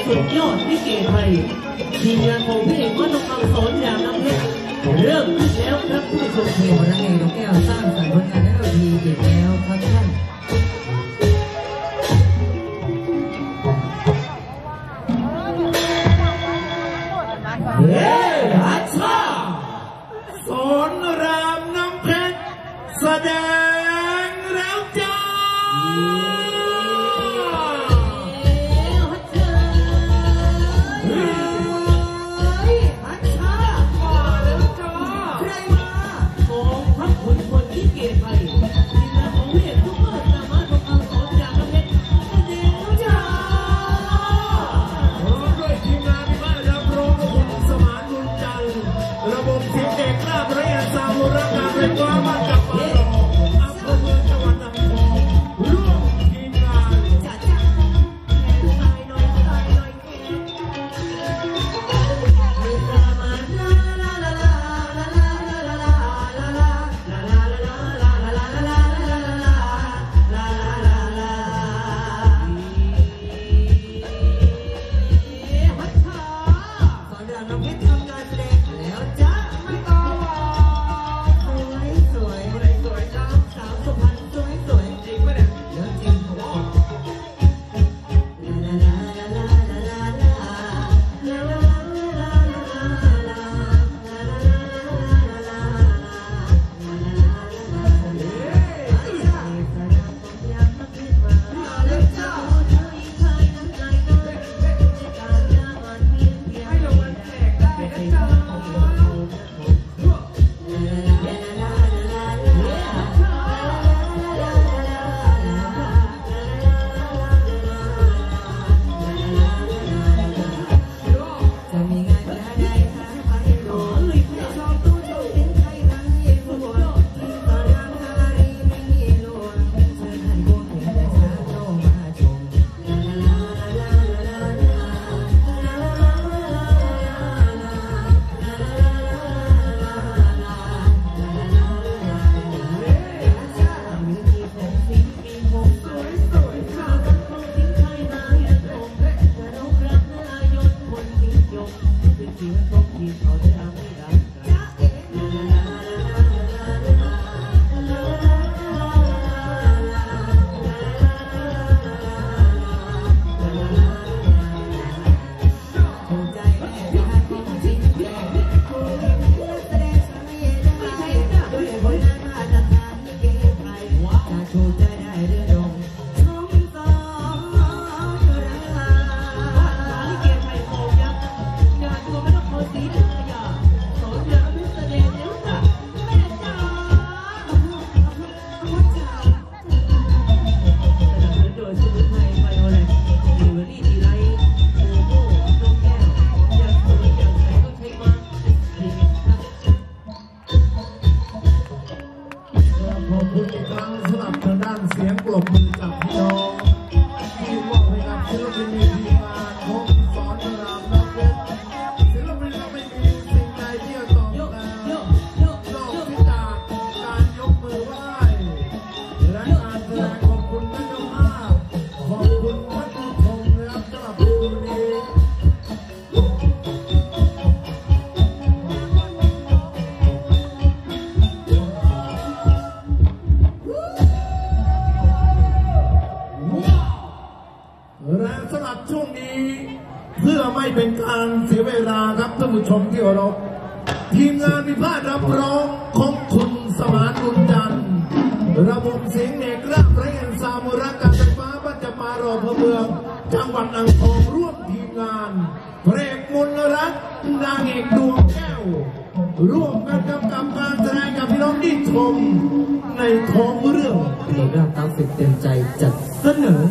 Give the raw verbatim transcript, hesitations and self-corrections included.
สุดยอดลิเกไทยทีมงานของพี่เอกวัฒนธรรมสอนอย่างน้ำเพชรเริ่มขึ้นแล้วครับผู้ชมเพลงนักเอกนกแก้วสร้างสรรค์ผลงานให้เราดีอีกแล้วครับท่านเฮ้ยฮัชชาสอนรามน้ำเพชรแสดงแล้วจ้าช่วงนี้เพื่อไม่เป็นการเสียเวลาครับท่านผู้ชมที่เคารพทีมงานพิพาทรับร้องของคุณสมานบุญจันทร์ระบบเสียงเอกราชไรเอ็นซามูระการไฟฟ้าบัจจมารอพเมืองจังหวัดอ่างทองร่วมทีมงานเพลงมนรัตน์นางเอกดวงแก้วร่วมกันกับกับการแสดงกับพี่น้องที่ชมในท้องเรื่องเพลงรักตามสิทธิ์เต็มใจจัดเสนอ